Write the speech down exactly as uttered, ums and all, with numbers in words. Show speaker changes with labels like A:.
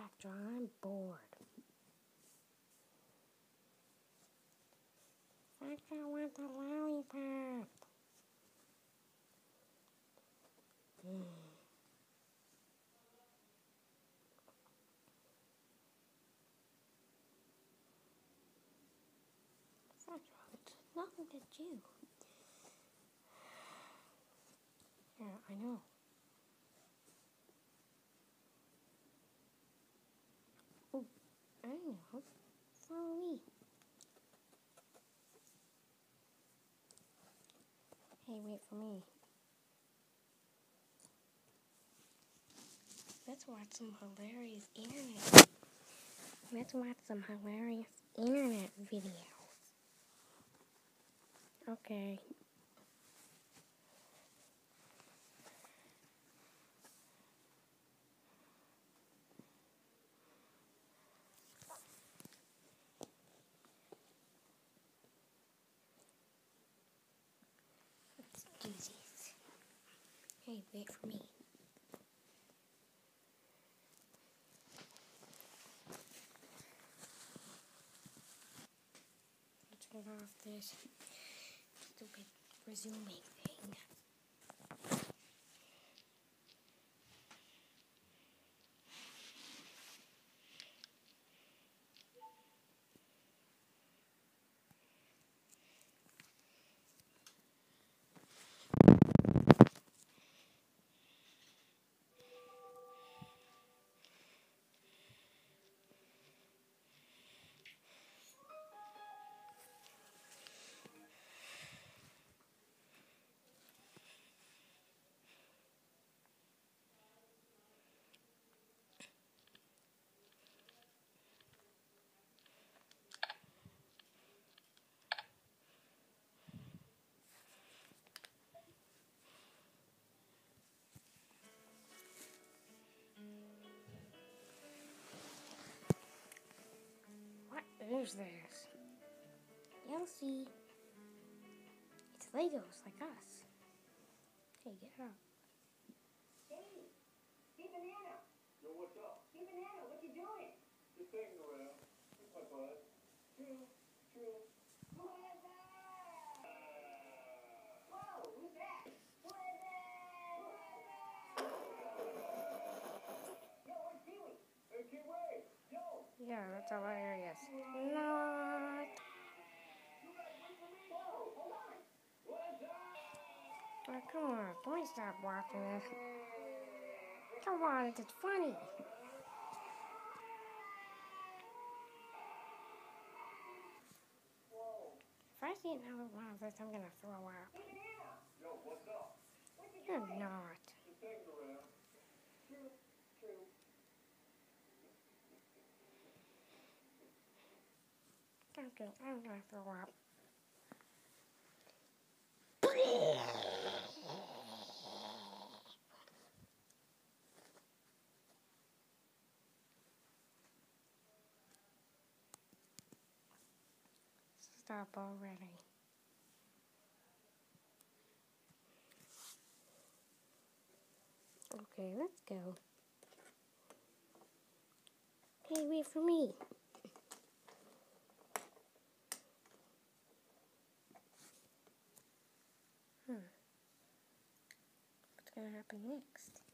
A: Frakjaw, I'm bored. Frakjaw wants a lollipop. Mm. Frakjaw, it's nothing to do. Yeah, I know. Oh, I know. Follow me. Hey, wait for me. Let's watch some hilarious internet. Let's watch some hilarious internet videos. Okay. Let's do this. Hey, wait for me. Let's get off this stupid resuming thing. What is this? You'll see. It's Legos like us. Hey, get up.
B: Hey, hey, Banana.
C: Yo, what's up?
B: Hey, Banana, what you doing?
C: Just hanging around. With my bud. True, true.
B: Who is that? Whoa, who's that? Who is that? Who is that? Yo, where's Pee-wee?
C: Hey, Kid Ray. Yo.
A: Yeah, that's hilarious. Not.
C: You guys wait for me. Whoa, hold on. What's up?
A: Oh, come on. Can we stop watching this? Come on, it's funny.
C: Whoa.
A: If I see another one of this, I'm gonna throw up.
B: Hey, Banana.
C: Yo, what's up?
B: What you
A: You're
B: doing?
A: not.
C: Just hanging around. True, true.
A: I'm gonna, I'm gonna throw up. Stop already. Okay, let's go. Hey, wait for me. Hmm. What's gonna happen next?